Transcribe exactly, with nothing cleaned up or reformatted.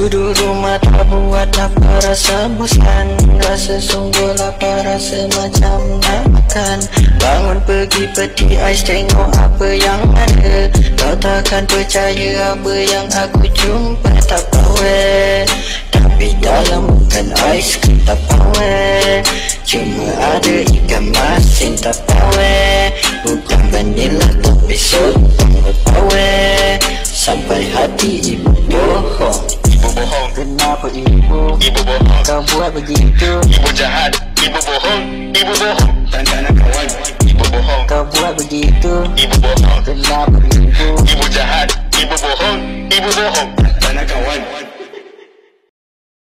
Duduk rumah tak buat apa, rasa bosan. Rasa sungguh lapar, rasa macam nak makan. Bangun pergi peti ais, tengok apa yang ada. Kau takkan percaya apa yang aku jumpa. Tak power, tapi dalam bukan ais krim tak power. Cuma ada ikan masin tak power. Bukan vanilla tapi sotong power. Sampai hati ibu bohong. Ibu bohong. Kenapa ibu? Ibu bohong. Kau buat begitu? Ibu jahat. Ibu bohong. Ibu bohong. Dan tak nak kawan. Ibu bohong. Kau buat begitu? Ibu bohong. Kenapa ibu? Ibu jahat. Ibu bohong. Ibu bohong. Tak nak kawan.